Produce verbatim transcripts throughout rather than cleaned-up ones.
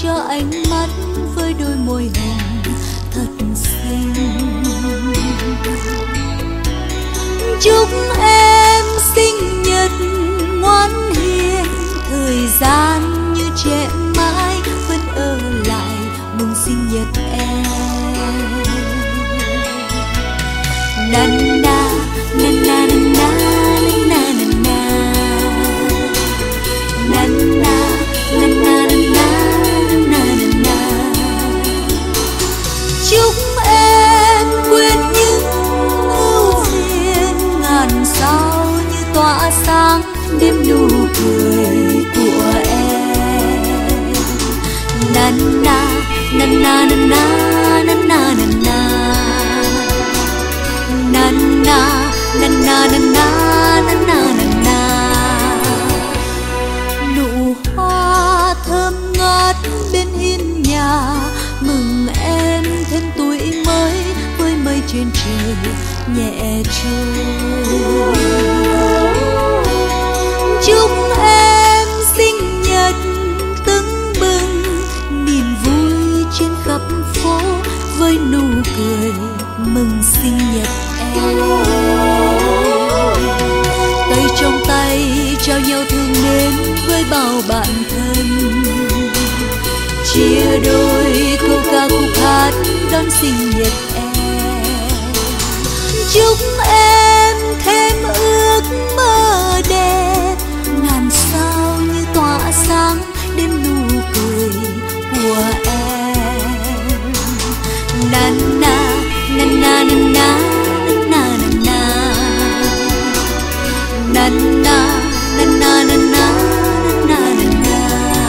cho ánh mắt với đôi môi hồng thật xinh. Chúc em sinh nhật ngoan hiền, thời gian như trẻ mãi vẫn ở lại mừng sinh nhật em. Na na na na na na na na na na na na na na na. Chúc em quên những ưu phiền, ngàn sao như tỏa sáng đêm nụ cười của em. Na na na na na na na na na na na na na na na na na. Nụ hoa thơm ngát bên hiên nhà mừng em thêm tuổi mới với mây trên trời nhẹ trôi. Chúc em sinh nhật tưng bừng, niềm vui trên khắp phố với nụ cười mừng sinh nhật em. Tay trong tay trao nhau thương mến với bao bạn thân, chia đôi câu ca khúc hát đón sinh nhật em. Chúc em thêm ước mơ đẹp, ngàn sao như tỏa sáng đêm nụ cười của em. Na na na na na na na na na na na na na na na na.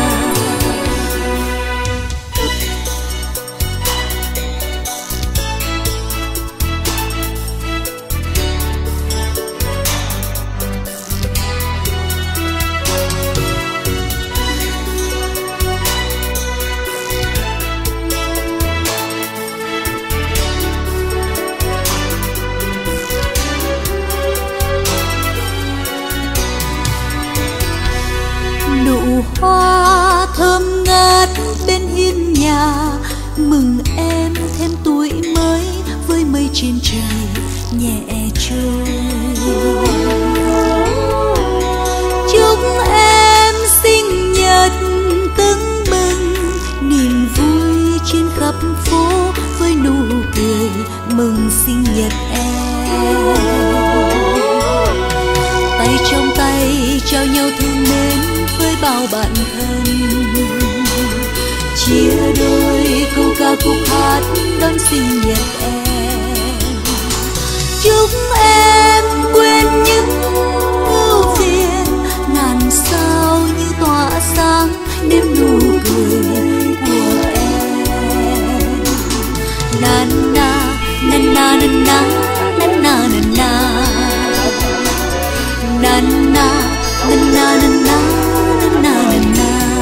Nụ hoa thơm ngát bên hiên nhà mừng em thêm tuổi mới với mây trên trời nhẹ trôi. Chúc em sinh nhật tưng bừng, niềm vui trên khắp phố với nụ cười mừng sinh nhật em. Tay trong tay trao nhau thương mến với bao bạn thân, chia đôi câu ca khúc hát đón sinh nhật em. Chúc em quên những ưu phiền, ngàn sao như tỏa sáng đêm nụ cười của em. Na na na na na na na na na na na na na na na na.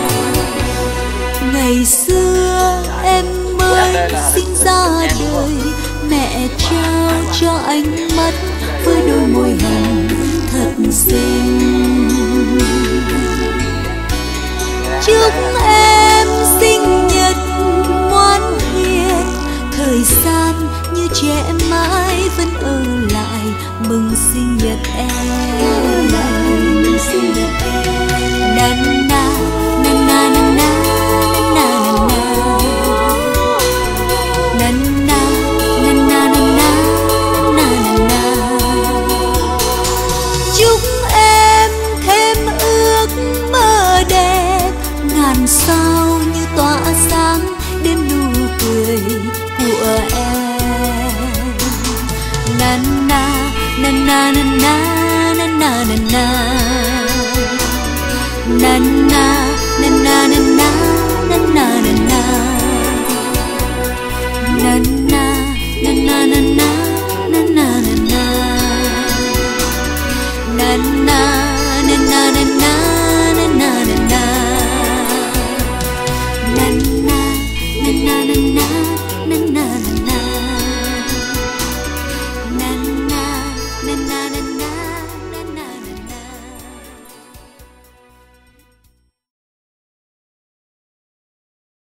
Ngày xưa em mới sinh ra đời, mẹ trao cho ánh mắt với đôi môi hồng thật xinh. Chúc em sinh nhật ngoan hiền, thời gian như trẻ mãi vẫn ở lại mừng sinh nhật em. Sinh nhật em. Na na na na na na na na na na na na na na na. Chúc em thêm ước mơ đẹp, ngàn sao như tỏa sáng đêm nụ cười của em. Na na na na na na na na na na